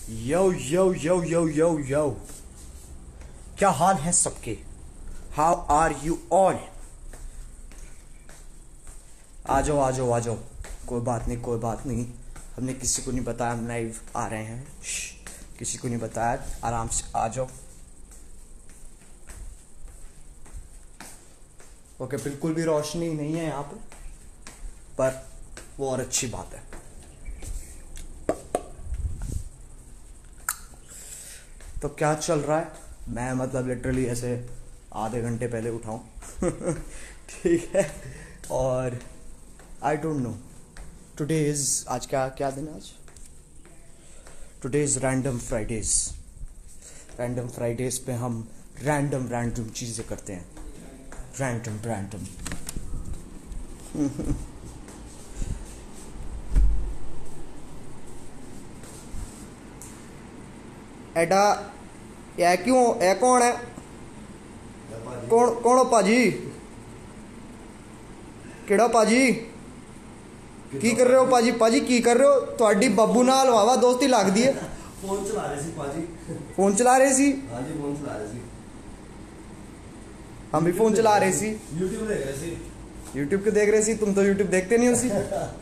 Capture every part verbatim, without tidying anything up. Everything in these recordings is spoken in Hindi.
यो यो यो यो यो यो क्या हाल है सबके? How are you all? आ जाओ आ जाओ आ जाओ, कोई बात नहीं कोई बात नहीं। हमने किसी को नहीं बताया हम लाइव आ रहे हैं, किसी को नहीं बताया, आराम से आ जाओ। ओके, बिल्कुल भी रोशनी नहीं है यहाँ पे, पर वो और अच्छी बात है। तो क्या चल रहा है? मैं मतलब लिटरली ऐसे आधे घंटे पहले उठाऊं ठीक है। और I don't know today is, आज क्या क्या दिन है आज? Today is random Fridays. Random Fridays पे हम रैंडम रैंडम चीज़ें करते हैं, रैंडम रैंडम एडा यह क्यों, यह कौन है? कौन कौन हो पाजी? केड़ा पाजी? की कर रहे हो पाजी? पाजी की कर रहे हो? ਤੁਹਾਡੀ ਬੱਬੂ ਨਾਲ ਵਾਵਾ ਦੋਸਤੀ ਲੱਗਦੀ ਹੈ। फोन चला रहे सी पाजी। फोन चला रहे सी? हाँ जी फोन चला रहे सी। हम भी फोन चला रहे सी। यूट्यूब देख रहे सी। यूट्यूब क्यों देख रहे सी? तुम तो यूट्यूब देखते नहीं हो सी।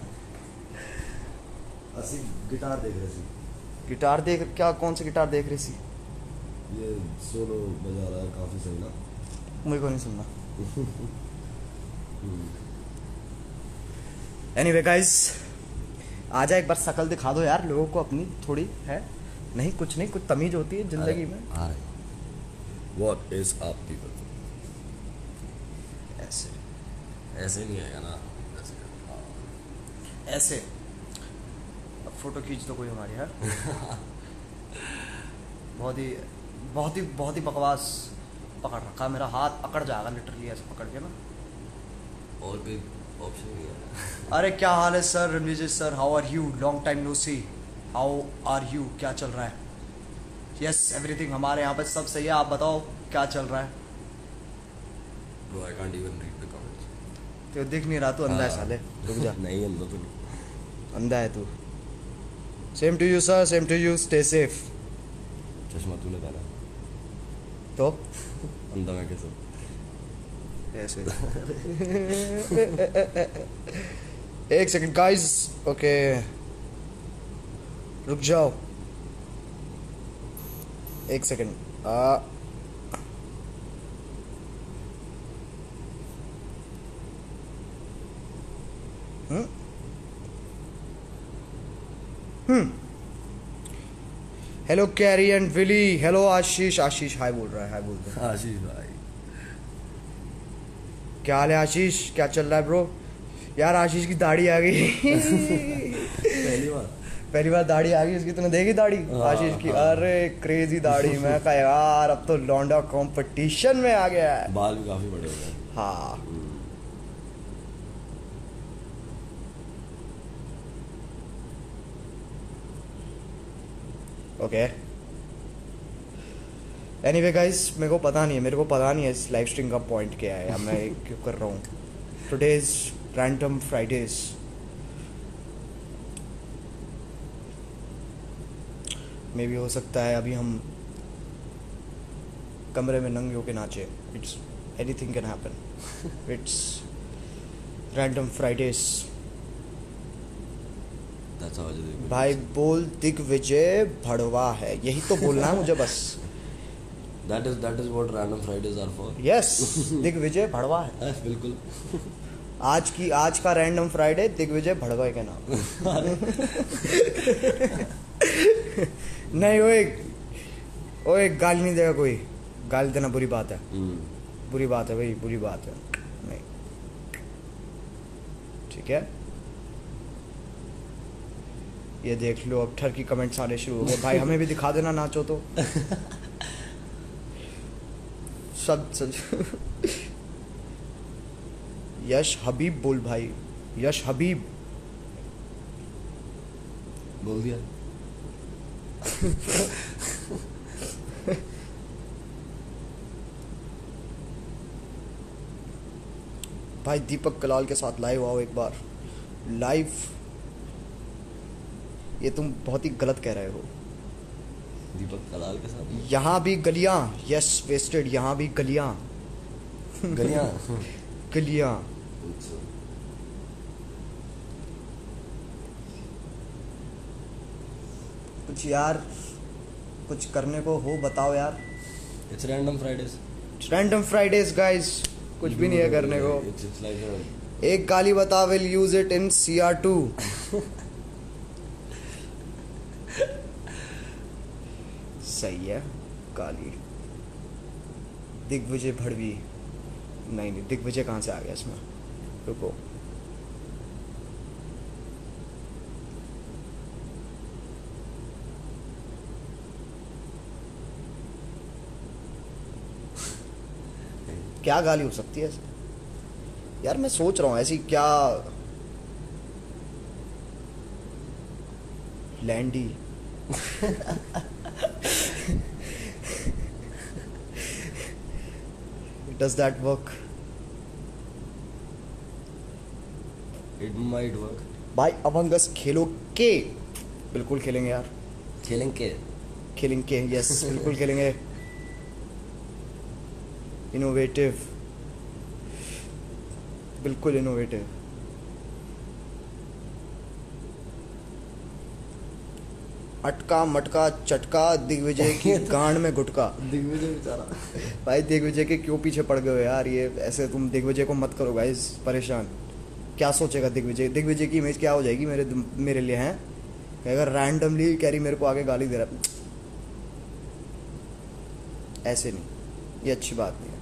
असि गिटार देख रहे सी। गिटार देख, क्या कौन सा गिटार देख रहे सी? ये सोलो बजा रहा है काफी सही ना। मुझे को नहीं सुनना। एनीवे गाइस, आजा एक बार शकल दिखा दो यार लोगों को अपनी, थोड़ी है नहीं, कुछ नहीं, कुछ तमीज होती है जिंदगी में। What is up people? ऐसे ऐसे नहीं आएगा ना, ऐसे ऐसे अब फोटो खींच दो कोई हमारी यार। बहुत ही बहुत ही बहुत ही बकवास पकड़ रखा है, मेरा हाथ अकड़ जाएगा लिटरली ऐसे पकड़ के ना। और कोई ऑप्शन नहीं है। अरे क्या हाल है sir Ranvijay sir, how are you? Long time no see, how are you? क्या चल रहा है? यस एवरीथिंग, हमारे यहाँ पे सब सही है, आप बताओ क्या चल रहा है? Bro, I can't even read the comments. तो दिख नहीं रहा, तू अंधा है साले, रुक जा। नहीं अंधा तो नहीं। अंधा है तू। Same to you sir, same to you, stay safe. चश्मा तूने पहना तो अंधा मैं कैसे? ऐसे एक सेकंड गाइस, ओके रुक जाओ एक second. Ah hmm hmm hello Carry and Willy, hello Ashish, Ashish hi बोल रहा है, हाय बोल रहा है। आशीष भाई क्या हाल है आशीष, क्या चल रहा है ब्रो? यार आशीष की दाढ़ी आ गई। पहली बार पहली बार दाढ़ी आ गई उसकी, तूने देखी दाढ़ी आशीष की? हाँ। अरे क्रेजी दाढ़ी। मैं कहा यार अब तो लौंडा कंपटीशन में आ गया है। बाल भी काफी बड़े हो गए। हाँ ओके एनीवे गाइस, मेरे को पता नहीं है मेरे को पता नहीं है इस लाइव स्ट्रीम का पॉइंट क्या है या मैं क्यों कर रहा हूँ। Today is random Fridays. मे भी हो सकता है अभी हम कमरे में नंगे होके नाचे। It's anything can happen. It's random Fridays. भाई बोल दिग्विजय भड़वा है, यही तो बोलना है मुझे बस। That is that is what random Fridays are for. Yes Digvijay भड़वा है। हाँ, बिल्कुल। आज की आज का रैंडम फ्राइडे दिग्विजय भड़वा के नाम। नहीं ओए ओए गाली नहीं देगा कोई, गाली देना बुरी बात है। बुरी बात है भाई, बुरी बात है। नहीं ठीक है, ये देख लो अब ठर की कमेंट्स आने शुरू हो गए। भाई हमें भी दिखा देना नाचो तो। सब सच। यश हबीब बोल भाई, यश हबीब बोल दिया। भाई दीपक कलाल के साथ लाइव आओ एक बार। लाइव ये तुम बहुत ही गलत कह रहे हो। दीपक कलाल के साथ यहाँ भी गलियां, यस वेस्टेड, यहाँ भी गलियां गलियां गलियां। कुछ यार, कुछ करने को हो बताओ यार। It's random Fridays. Random Fridays guys, कुछ भी नहीं है करने को। It's, it's like a... एक गाली बता, will use it in C R two. सही है गाली। दिग्विजय भड़वी, नहीं नहीं दिग्विजय कहाँ से आ गया इसमें, रुको। क्या गाली हो सकती है ऐसे यार, मैं सोच रहा हूँ ऐसी क्या। Landy does that work? It might work. भाई अमंग अस खेलोगे? बिल्कुल खेलेंगे यार, खेलेंगे खेलेंगे यस बिल्कुल खेलेंगे। इनोवेटिव, बिल्कुल इनोवेटिव। अटका मटका चटका, दिग्विजय की गांड में गुटका। दिग्विजय बेचारा। भाई दिग्विजय के क्यों पीछे पड़ गए हो यार, ये ऐसे तुम दिग्विजय को मत करो गाइस परेशान। क्या सोचेगा दिग्विजय, दिग्विजय की इमेज क्या हो जाएगी मेरे मेरे लिए हैं। कहेगा रैंडमली कैरी मेरे को आगे गाली दे रहा है, ऐसे नहीं, ये अच्छी बात नहीं है।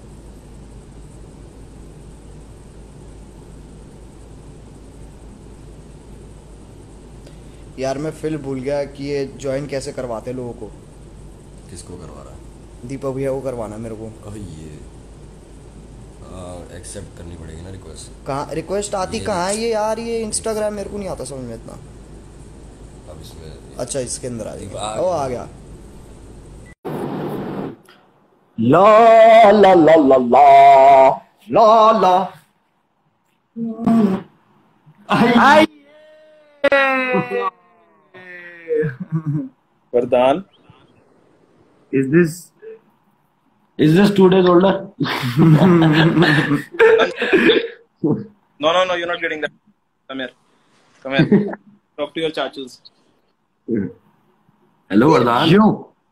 यार मैं फिल भूल गया कि ये ज्वाइन कैसे करवाते लोगों को। किसको करवा रहा है? दीपक भैया को करवाना मेरे को। ओह ये एक्सेप्ट करनी पड़ेगी ना रिक्वेस्ट। कहाँ रिक्वेस्ट आती, कहाँ है ये यार, ये इंस्टाग्राम मेरे को नहीं आता समझ में इतना। अब इसमें अच्छा इसके अंदर आ आ जाएगा, ओ आ गया। ला ला ला ला ला ला ला आई वरदान, is this is this two days older? no no no you're not getting that. Come here, come here. Talk to your chachus. Hello वरदान। यो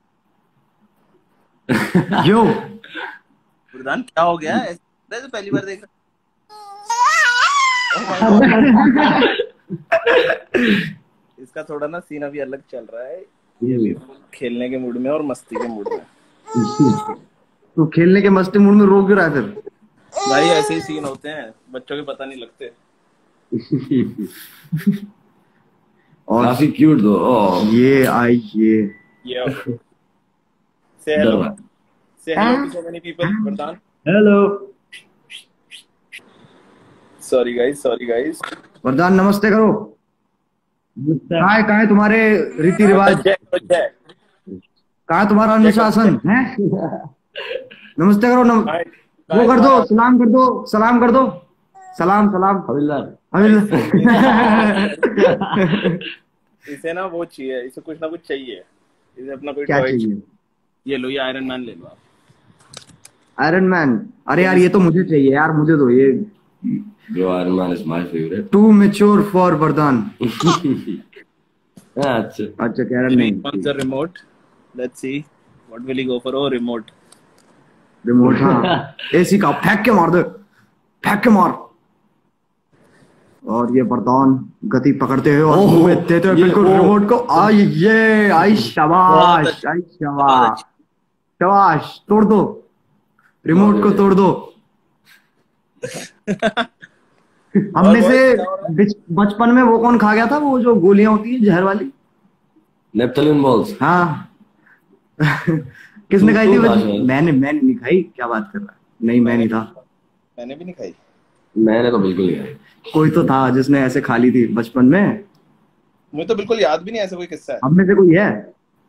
यो वरदान क्या हो गया? ऐसा तो पहली बार देख रहा। इसका थोड़ा ना सीन अभी अलग चल रहा है, ये भी खेलने के मूड में और मस्ती के मूड में। तो खेलने के मस्ती मूड में रो क्यों रहा है फिर? भाई ऐसे ही सीन होते हैं, बच्चों के पता नहीं लगते। और काफी क्यूट दो। ओ ये आई ये ये से हेलो से hello to so many people. Vardaan hello. Sorry guys, sorry guys. Vardaan नमस्ते करो। कहाँ है कहाँ है तुम्हारे रीति रिवाज? कहाँ है तुम्हारा अनुशासन है? नमस्ते करो नम... वो कर दो, सलाम कर दो, सलाम कर दो, सलाम सलाम। हविलदार हविलदार। इसे ना वो चाहिए, इसे कुछ ना कुछ चाहिए, इसे अपना कोई क्या टॉय चाहिए? ये लो, ये आयरन मैन ले लो आप। Iron Man? अरे यार ये तो मुझे चाहिए यार, मुझे दो ये। Bro, Iron Man is my favorite. Too mature for वरदान। अच्छा अच्छा कह रहा नहीं। On the remote, let's see what will he go for. Oh remote, remote. हाँ एसी का फेंक के मार दे, फेंक के मार। और ये वरदान गति पकड़ते हुए और मुंह में देते हुए बिल्कुल रिमोट को। आई ये आई शाबाश, आई शाबाश शाबाश। तोड़ दो रिमोट को, तोड़ दो। हमने से बचपन में वो कौन खा गया था, वो जो गोलियां होती है जहर वाली? Naphthalene balls. हाँ किसने खाई थी? मैंने मैंने नहीं खाई। क्या बात कर रहा है? नहीं मैं नहीं था। मैंने भी नहीं खाई। मैंने तो बिल्कुल नहीं खाई। कोई तो था जिसने ऐसे खा ली थी बचपन में। मुझे तो बिल्कुल याद भी नहीं ऐसा कोई किस्सा है। हम में से कोई है?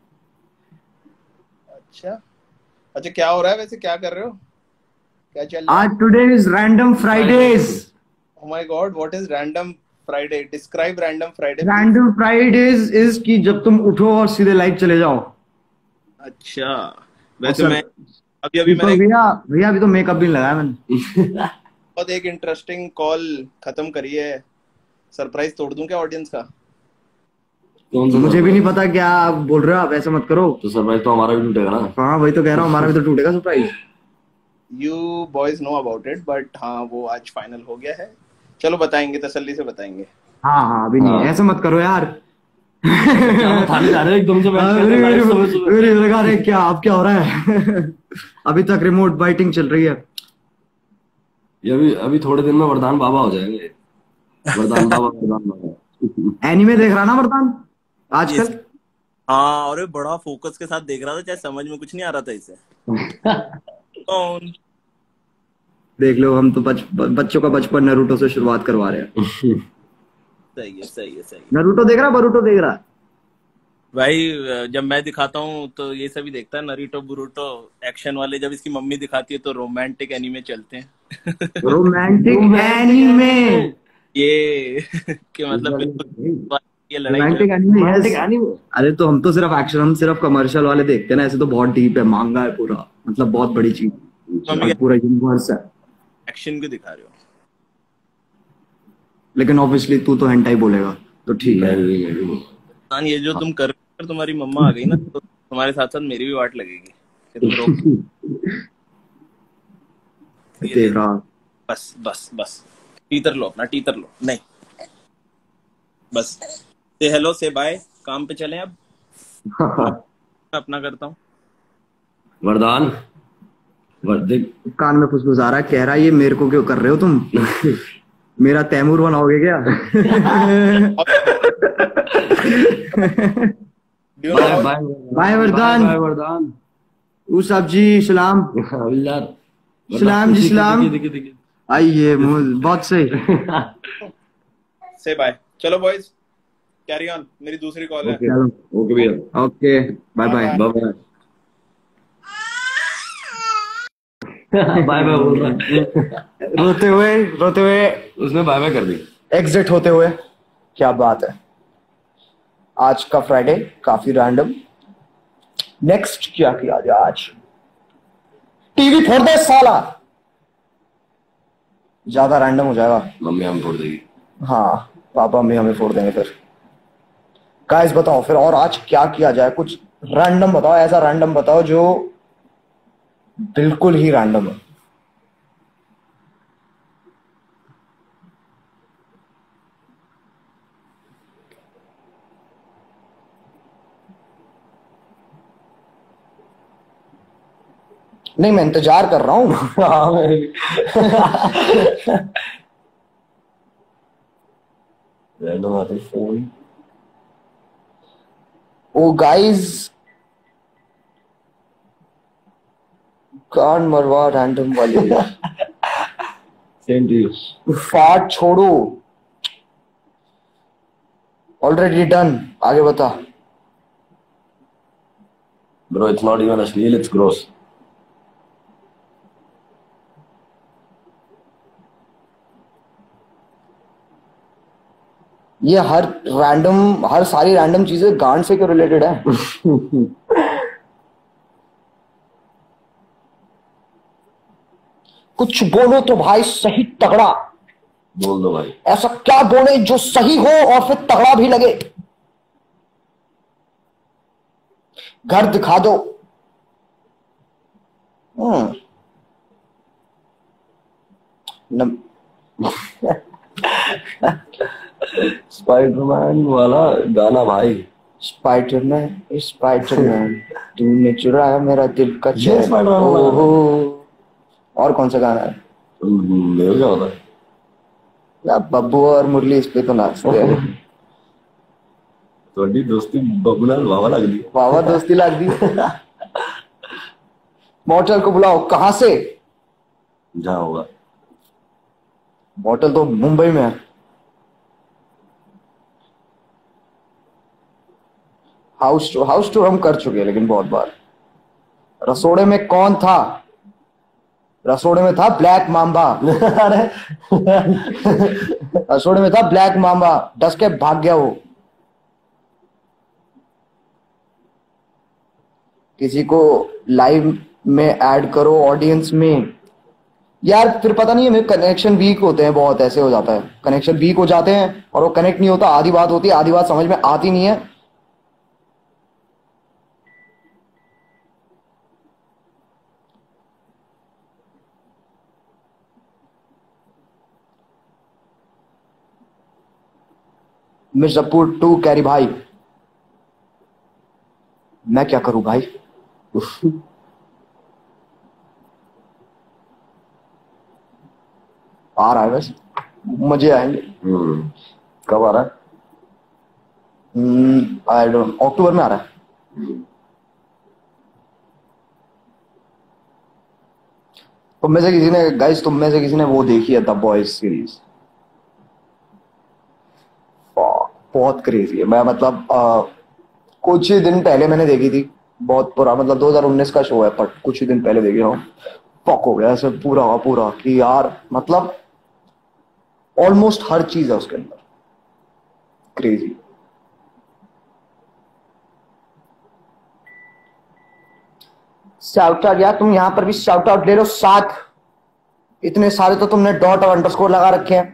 अच्छा अच्छा, क्या हो रहा है वैसे, क्या कर रहे हो, क्या चल रहा है? आज today is random Fridays. Oh my God, what is random Friday? Describe random Friday. Random Fridays is कि जब तुम उठो और सीधे लाइव चले जाओ। अच्छा वैसे और मैं अभी अभी दीपक मैंने भैया भैया अभी तो मेकअप भी नहीं लगाया मैंने। बहुत एक इंटरेस्टिंग कॉल खत्म करी है। सरप्राइज तोड़ दूं क्या ऑडियंस का? कौन सा मुझे भी नहीं surprise? पता क्या आप बोल रहे हो, आप ऐसा मत करो। तो सरप्राइज तो हमारा भी टूटेगा ना। हाँ वही तो कह रहा हूँ, हमारा भी तो टूटेगा surprise. You boys know about it but हाँ वो आज फाइनल हो गया है। चलो बताएंगे, तसल्ली से बताएंगे। हाँ हाँ अभी नहीं, हाँ। ऐसा मत करो यार। क्या बताने जा रहे हो एकदम से बैठ के मेरे लाइव सुबह मेरे सुबह? मेरे लगा रहे क्या अब क्या हो रहा है। अभी तक रिमोट बाइटिंग चल रही है। ये अभी अभी थोड़े दिन में वरदान बाबा हो जाएंगे। वरदान बाबा वरदान बाबा। एनीमे देख रहा ना वरदान ये आजकल? हाँ, और ये बड़ा फोकस के साथ देख रहा था, चाहे समझ में कुछ नहीं आ रहा था इसे। कौन? देख लो, हम तो बच, बच्चों का बचपन नरूटो से शुरुआत करवा रहे हैं। सही है सही है सही है। नरूटो देख रहा, बरूटो देख रहा? भाई जब मैं दिखाता हूँ तो ये सभी देखता है, नरीटो बुरुटो एक्शन वाले। जब इसकी मम्मी दिखाती है तो रोमांटिक एनीमे चलते हैं। Romantic anime. ये कि मतलब बिल्कुल ये लड़ाई रोमांटिक जो एनीमे, यस। अरे तो हम तो सिर्फ एक्शन, हम सिर्फ कमर्शियल वाले देखते हैं ना, ऐसे तो बहुत डीप है, मांगा है पूरा, मतलब बहुत बड़ी चीज, मम्मी पूरा यूनिवर्स है। एक्शन को दिखा रहे हो। लेकिन ऑब्वियसली तू तो हेंटाई बोलेगा तो ठीक है। हाँ, ये जो तुम कर रहे हो, तुम्हारी मम्मा आ गई ना तो तुम्हारे साथ साथ मेरी भी वाट लगेगी कि तुम रोक। ये देख रहा। बस बस बस टीतर लो, अपना टीतर लो। नहीं बस से हेलो से बाय, काम पे चलें अब। मैं अपना करता हूँ। वरदान वर्दिक कान में फुसफुसा रहा है, कह रहा है ये मेरे को क्यों कर रहे हो तुम। मेरा तैमूर बनाओगे क्या? Bye bye bye Vardaan. Bye Vardaan. ऊ साहब जी सलाम। यार सलाम जी सलाम। देखिए देखिए देखिए। आइए बहुत सही। से बाय। चलो बॉयज कैरी ऑन, मेरी दूसरी कॉल है। चलो ओके भैया। Okay bye bye. Bye bye. Bye bye बोल रहा है। रोते हुए रोते हुए उसने बाय बाय कर दी। एग्जिट होते हुए। क्या बात है, आज का फ्राइडे काफी रैंडम। नेक्स्ट क्या किया जाए आज? टीवी फोड़ दे साला, ज्यादा रैंडम हो जाएगा। मम्मी हम फोड़ देगी। हाँ पापा मम्मी हमें फोड़ देंगे फिर। गाइस बताओ फिर और आज क्या किया जाए, कुछ रैंडम बताओ, ऐसा रैंडम बताओ जो बिल्कुल ही रैंडम है। नहीं मैं इंतजार कर रहा हूँ। रैंडम आते फोन। ओ गाइस कान मरवा रैंडम वाली। Same to you. फाट छोड़ो, ऑलरेडी डन, आगे बता। Bro, it's not even अश्लील, it's gross. ये हर रैंडम हर सारी रैंडम चीजें गांड से क्यों रिलेटेड है? कुछ बोलो तो भाई सही तगड़ा। बोल दो भाई। ऐसा क्या बोले जो सही हो और फिर तगड़ा भी लगे। घर दिखा दो। हम्म स्पाइडरमैन वाला गाना भाई। स्पाइडरमैन स्पाइडरमैन तूने चुराया मेरा दिल का ये चैन। स्पाइडरमैन वाला गाना। ओहो, और कौन सा गाना है? मेरे क्या होता है या बब्बू और मुरली इस पे तो नाचते हैं। थोड़ी दोस्ती बबुलाल वावा लग दी। वावा दोस्ती लग दी। मॉर्टल को बुलाओ। कहां से? जहाँ होगा। मॉर्टल तो मुंबई में है। हाउस टूर हाउस टूर हम कर चुके हैं लेकिन बहुत बार। रसोड़े में कौन था? रसोड़े में था ब्लैक मांबा। अरे रसोड़े में था ब्लैक मांबा, डस के भाग गया वो। किसी को लाइव में ऐड करो ऑडियंस में। यार फिर पता नहीं है, मेरे कनेक्शन वीक होते हैं, बहुत ऐसे हो जाता है, कनेक्शन वीक हो जाते हैं और वो कनेक्ट नहीं होता, आधी बात होती है, आधी बात समझ में आती नहीं है। मिर्जापुर टू कैरी भाई, मैं क्या करूं भाई। उफ। आ रहा है बस, मजे आएंगे। हम्म कब आ रहा है? आई डोंट, अक्टूबर में आ रहा है। तुम में से किसी ने, गाइस तुम में से किसी ने वो देखी है द बॉयज सीरीज? बहुत क्रेजी है। मैं मतलब आ, कुछ ही दिन पहले मैंने देखी थी, बहुत पुरा, मतलब दो हज़ार उन्नीस का शो है, पर कुछ ही दिन पहले देखी हूँ। पक हो गया ऐसे पूरा पूरा कि यार मतलब ऑलमोस्ट हर चीज है उसके अंदर, क्रेजी। शाउट आउट यार, तुम यहां पर भी शाउट आउट ले लो साथ, इतने सारे तो तुमने डॉट और अंडरस्कोर लगा रखे हैं।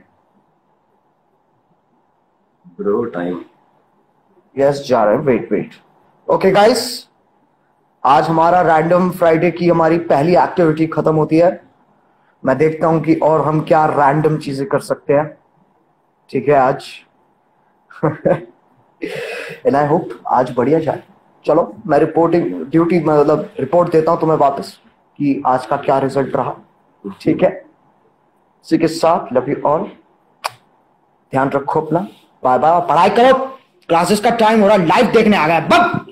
Bro time. यस जा रहे हैं, वेट वेट। ओके गाइस, आज हमारा रैंडम फ्राइडे की हमारी पहली एक्टिविटी खत्म होती है। मैं देखता हूं कि और हम क्या रैंडम चीजें कर सकते हैं। ठीक है आज एंड आई होप आज बढ़िया जाए। चलो मैं रिपोर्टिंग ड्यूटी, मतलब रिपोर्ट देता हूं तुम्हें वापस कि आज का क्या रिजल्ट रहा। ठीक है, इसी के साथ लव यू ऑल, ध्यान रखो अपना, बाय बाय, पढ़ाई करो, क्लासेस का टाइम हो रहा है, लाइव देखने आ गया बब।